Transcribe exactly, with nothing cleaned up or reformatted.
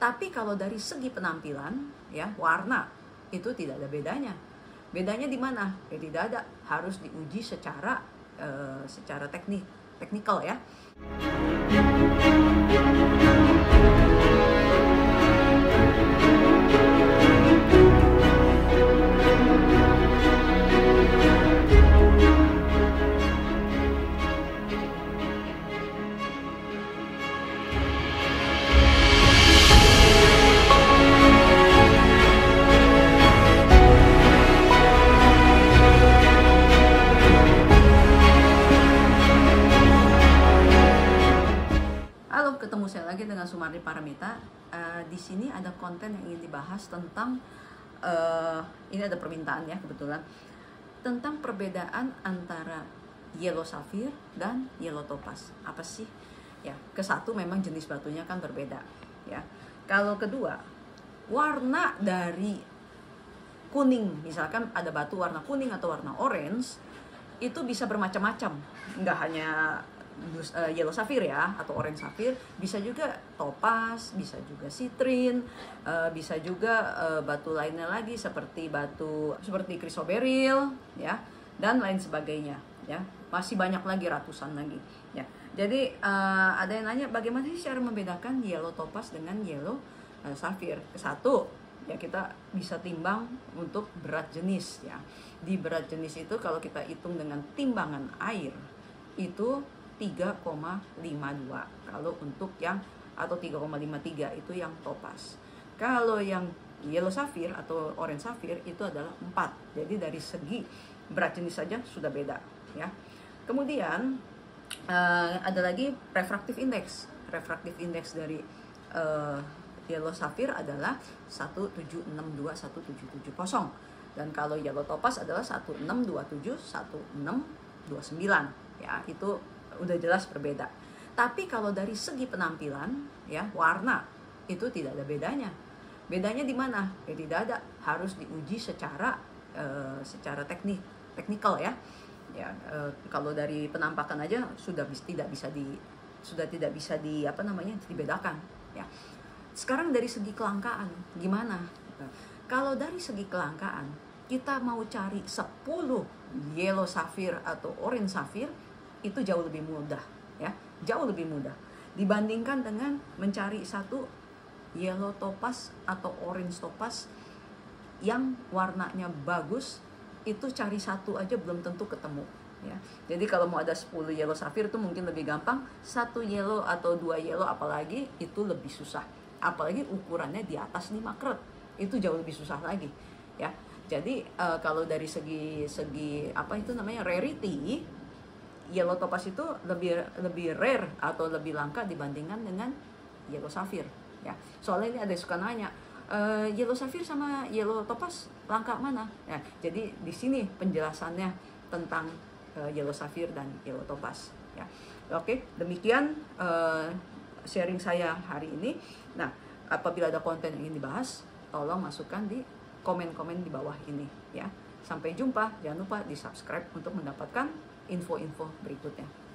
Tapi kalau dari segi penampilan, ya warna itu tidak ada bedanya. Bedanya di mana? Ya tidak ada, harus diuji secara uh, secara teknik, teknikal ya. Ketemu saya lagi dengan Sumarni Paramita. Uh, di sini ada konten yang ingin dibahas tentang uh, ini ada permintaan ya kebetulan tentang perbedaan antara yellow sapphire dan yellow topaz. Apa sih? Ya, ke satu memang jenis batunya kan berbeda. Ya, kalau kedua warna dari kuning, misalkan ada batu warna kuning atau warna orange, itu bisa bermacam-macam. Nggak hanya Uh, yellow sapphire ya atau orange sapphire, bisa juga topaz, bisa juga citrine, uh, bisa juga uh, batu lainnya lagi seperti batu seperti chrysoberyl ya dan lain sebagainya ya, masih banyak lagi, ratusan lagi ya. Jadi uh, ada yang nanya bagaimana sih cara membedakan yellow topaz dengan yellow uh, sapphire. Satu ya, kita bisa timbang untuk berat jenis ya. Di berat jenis itu kalau kita hitung dengan timbangan air itu tiga koma lima dua kalau untuk yang, atau tiga koma lima tiga itu yang topaz. Kalau yang yellow sapphire atau orange sapphire itu adalah empat. Jadi dari segi berat jenis saja sudah beda ya. Kemudian uh, ada lagi refractive index. Refractive index dari uh, yellow sapphire adalah satu tujuh enam dua satu tujuh tujuh nol, dan kalau yellow topaz adalah satu enam dua tujuh satu enam dua sembilan ya. Itu udah jelas berbeda. Tapi kalau dari segi penampilan ya, warna itu tidak ada bedanya. Bedanya di mana? Ya tidak ada, harus diuji secara uh, secara teknik, teknikal ya. Ya uh, kalau dari penampakan aja sudah bis, tidak bisa di sudah tidak bisa di apa namanya dibedakan ya. Sekarang dari segi kelangkaan gimana? Kalau dari segi kelangkaan, kita mau cari sepuluh yellow sapphire atau orange sapphire itu jauh lebih mudah ya, jauh lebih mudah dibandingkan dengan mencari satu yellow topaz atau orange topaz yang warnanya bagus. Itu cari satu aja belum tentu ketemu ya. Jadi kalau mau ada sepuluh yellow sapphire itu mungkin lebih gampang, satu yellow atau dua yellow apalagi itu lebih susah, apalagi ukurannya di atas lima karat, itu jauh lebih susah lagi ya. Jadi uh, kalau dari segi segi apa itu namanya rarity, yellow topaz itu lebih lebih rare atau lebih langka dibandingkan dengan yellow sapphire ya. Soalnya ini ada yang suka nanya, e, yellow sapphire sama yellow topaz langka mana ya. Jadi di sini penjelasannya tentang e, yellow sapphire dan yellow topaz ya. Oke, demikian e, sharing saya hari ini. Nah, apabila ada konten yang ingin dibahas, tolong masukkan di komen-komen di bawah ini ya. Sampai jumpa, jangan lupa di subscribe untuk mendapatkan info-info berikutnya.